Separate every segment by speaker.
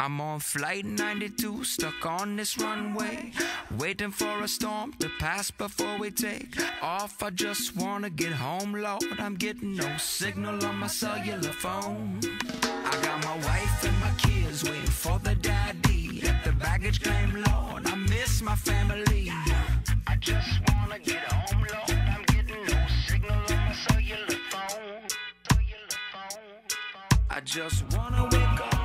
Speaker 1: I'm on flight 92, stuck on this runway, waiting for a storm to pass before we take off. I just wanna get home, Lord. I'm getting no signal on my cellular phone. I got my wife and my kids waiting for the daddy at the baggage claim, Lord. I miss my family. I just wanna get home, Lord. I'm getting no signal on my cellular phone. I just wanna wake up.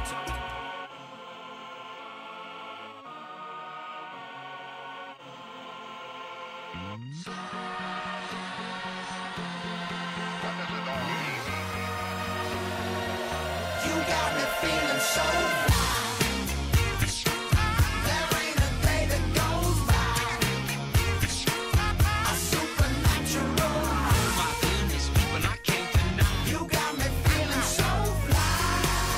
Speaker 2: You got me feeling so fly. There ain't a day that goes by. A supernatural.
Speaker 1: Oh my goodness, people, I can't deny.
Speaker 2: You got me feeling so fly.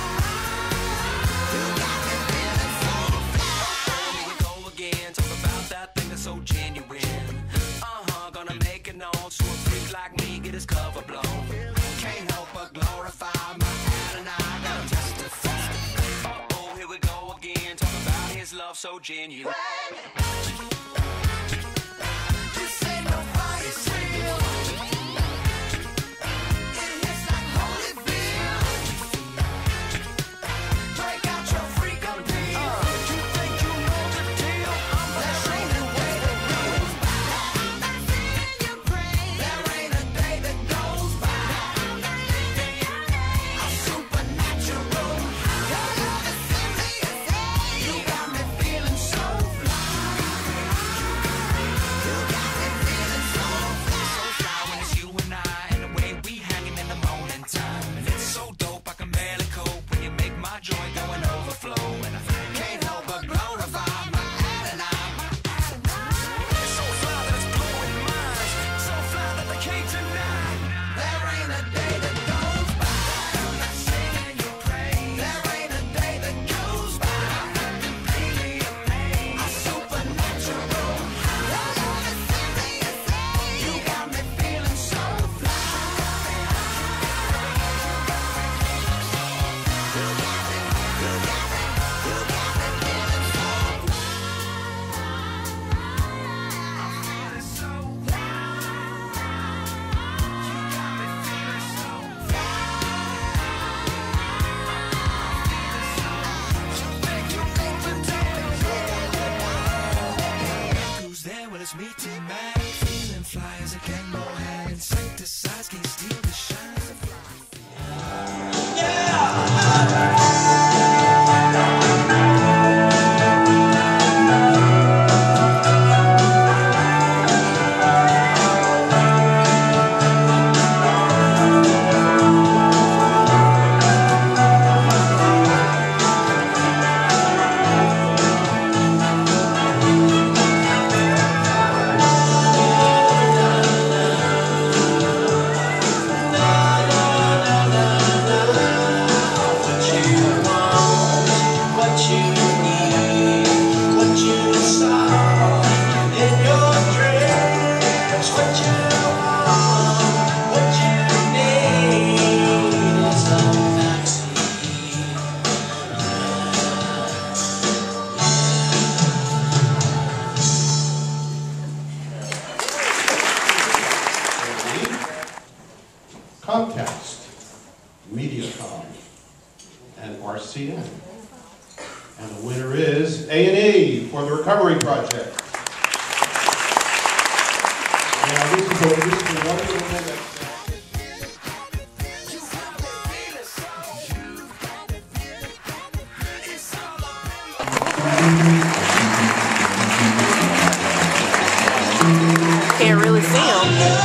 Speaker 2: You got me feeling so fly.
Speaker 1: Here we go again, talk about that thing that's so genuine. Gonna make it known so a freak like me get his cover blown. Can't help but glorify my and I gotta testify. Oh, here we go again, talk about his love so genuine.
Speaker 2: This ain't no fire sale. It hits like holy bill. Break out your freak appeal.
Speaker 1: You think you know the deal?
Speaker 2: There ain't a way that goes by. There ain't a day that goes by. A supernatural. You got me feeling so fly. You got me feeling so fly.
Speaker 1: So fly when it's you and I, and the way we hanging in the morning time. And it's so dope, I can barely cope when you make my joy go and overflow. And I
Speaker 2: Can't help but glorify my Adonai.
Speaker 1: it's so fly that it's blowing minds, so fly that they can't deny.
Speaker 2: There ain't a day that goes by. I'm not singing your praise. There ain't a day that goes by. I'm completely amazed. A supernatural. You got me feeling so fly.
Speaker 1: Who's there? Well, it's me, T-Mac. Feeling fly as a Kenmo hat. Insecticides can't steal the shine.
Speaker 3: Comcast, Mediacom, and RCN. And the winner is A&E for the Recovery Project. Now this is a wonderful thing that
Speaker 4: Can't really see them.